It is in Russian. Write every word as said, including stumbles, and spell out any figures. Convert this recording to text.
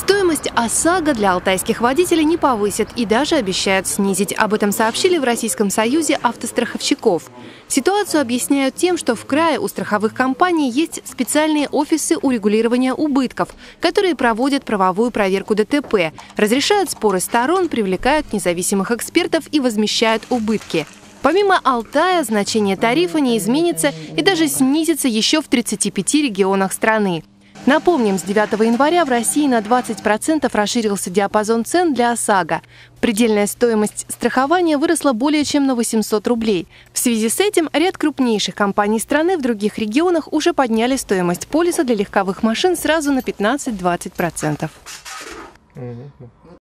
Стоимость ОСАГО для алтайских водителей не повысит и даже обещают снизить. Об этом сообщили в Российском союзе автостраховщиков. Ситуацию объясняют тем, что в крае у страховых компаний есть специальные офисы урегулирования убытков, которые проводят правовую проверку ДТП, разрешают споры сторон, привлекают независимых экспертов и возмещают убытки. Помимо Алтая, значение тарифа не изменится и даже снизится еще в тридцати пяти регионах страны. Напомним, с девятого января в России на двадцать процентов расширился диапазон цен для ОСАГО. Предельная стоимость страхования выросла более чем на восемьсот рублей. В связи с этим ряд крупнейших компаний страны в других регионах уже подняли стоимость полиса для легковых машин сразу на пятнадцать-двадцать процентов.